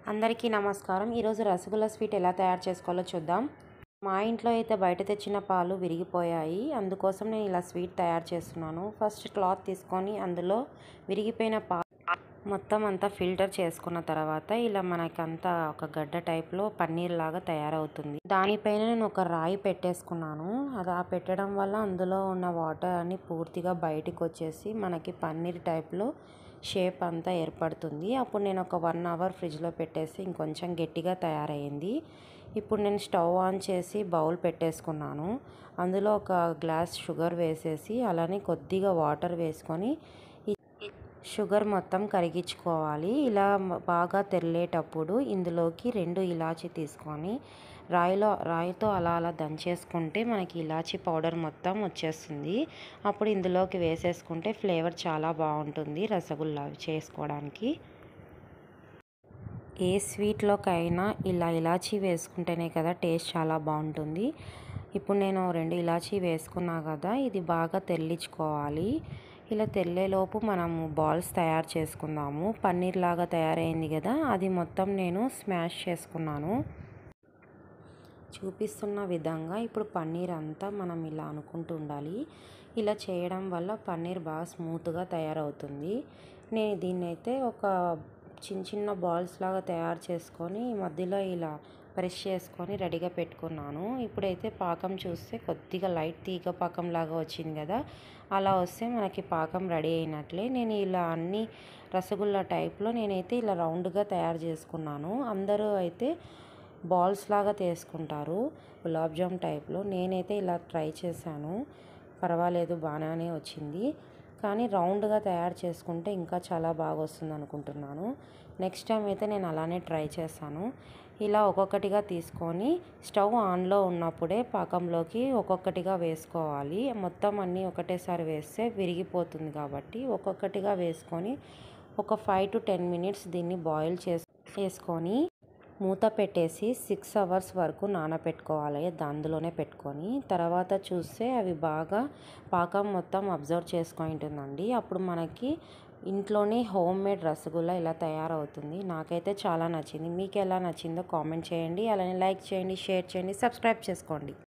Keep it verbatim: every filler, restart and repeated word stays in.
అందరికీ నమస్కారం. ఈరోజు రసగుల్లా స్వీట్ ఎలా తయారు చేసుకోవాలో చూద్దాం. మా ఇంట్లో అయితే బయట తెచ్చిన పాలు విరిగిపోయాయి. అందుకోసం నేను ఇలా స్వీట్ తయారు చేస్తున్నాను. ఫస్ట్ క్లాత్ తీసుకొని అందులో విరిగిపోయిన పాలు మొత్తం అంతా ఫిల్టర్ చేసుకున్న తర్వాత ఇలా మనకంతా ఒక గడ్డ టైప్లో పన్నీర్ లాగా తయారవుతుంది. దానిపైన నేను ఒక రాయి పెట్టేసుకున్నాను. అది ఆ పెట్టడం వల్ల అందులో ఉన్న వాటర్ అన్ని పూర్తిగా బయటకు వచ్చేసి మనకి పన్నీర్ టైప్లో షేప్ అంతా ఏర్పడుతుంది. అప్పుడు నేను ఒక వన్ అవర్ ఫ్రిడ్జ్లో పెట్టేసి ఇంకొంచెం గట్టిగా తయారయ్యింది. ఇప్పుడు నేను స్టవ్ ఆన్ చేసి బౌల్ పెట్టేసుకున్నాను. అందులో ఒక గ్లాస్ షుగర్ వేసేసి అలానే కొద్దిగా వాటర్ వేసుకొని షుగర్ మొత్తం కరిగించుకోవాలి. ఇలా బాగా తెల్లేటప్పుడు ఇందులోకి రెండు ఇలాచీ తీసుకొని రాయిలో రాయితో అలా అలా దంచేసుకుంటే మనకి ఇలాచీ పౌడర్ మొత్తం వచ్చేస్తుంది. అప్పుడు ఇందులోకి వేసేసుకుంటే ఫ్లేవర్ చాలా బాగుంటుంది రసగుల్లా చేసుకోవడానికి. ఏ స్వీట్లోకైనా ఇలా ఇలాచీ వేసుకుంటేనే కదా టేస్ట్ చాలా బాగుంటుంది. ఇప్పుడు నేను రెండు ఇలాచీ వేసుకున్నా కదా, ఇది బాగా తెల్లించుకోవాలి. ఇలా తెల్లేలోపు మనము బాల్స్ తయారు చేసుకుందాము. పన్నీర్ లాగా తయారైంది కదా, అది మొత్తం నేను స్మాష్ చేసుకున్నాను. చూపిస్తున్న విధంగా ఇప్పుడు పన్నీర్ అంతా మనం ఇలా అనుకుంటూ ఉండాలి. ఇలా చేయడం వల్ల పన్నీర్ బాగా స్మూత్గా తయారవుతుంది. నేను దీన్నైతే ఒక చిన్న చిన్న బాల్స్ లాగా తయారు చేసుకొని మధ్యలో ఇలా ప్రెస్ చేసుకొని రెడీగా పెట్టుకున్నాను. ఇప్పుడైతే పాకం చూస్తే కొద్దిగా లైట్ తీగ పాకం లాగా వచ్చింది కదా, అలా వస్తే మనకి పాకం రెడీ అయినట్లే. నేను ఇలా అన్ని రసగుల్లా టైప్లో నేనైతే ఇలా రౌండ్గా తయారు చేసుకున్నాను. అందరూ అయితే బాల్స్ లాగా తీసుకుంటారు గులాబ్ జామ్ టైప్లో. నేనైతే ఇలా ట్రై చేశాను, పర్వాలేదు బాగానే వచ్చింది. కానీ రౌండ్గా తయారు చేసుకుంటే ఇంకా చాలా బాగా వస్తుంది అనుకుంటున్నాను. నెక్స్ట్ టైం అయితే నేను అలానే ట్రై చేశాను. ఇలా ఒక్కొక్కటిగా తీసుకొని స్టవ్ ఆన్లో ఉన్నప్పుడే పాకంలోకి ఒక్కొక్కటిగా వేసుకోవాలి. మొత్తం అన్నీ ఒకటేసారి వేస్తే విరిగిపోతుంది కాబట్టి ఒక్కొక్కటిగా వేసుకొని ఒక ఫైవ్ టు టెన్ మినిట్స్ దీన్ని బాయిల్ చేసి చేసుకొని మూత పెట్టేసి సిక్స్ అవర్స్ వరకు నానబెట్టుకోవాలి. అందులోనే పెట్టుకొని తర్వాత చూస్తే అవి బాగా పాకం మొత్తం అబ్జర్వ్ చేసుకుంటుందండి. అప్పుడు మనకి ఇంట్లోనే హోమ్ మేడ్ రసగుల్లా ఇలా తయారవుతుంది. నాకైతే చాలా నచ్చింది. మీకు ఎలా నచ్చిందో కామెంట్ చేయండి. అలానే లైక్ చేయండి, షేర్ చేయండి, సబ్స్క్రైబ్ చేసుకోండి.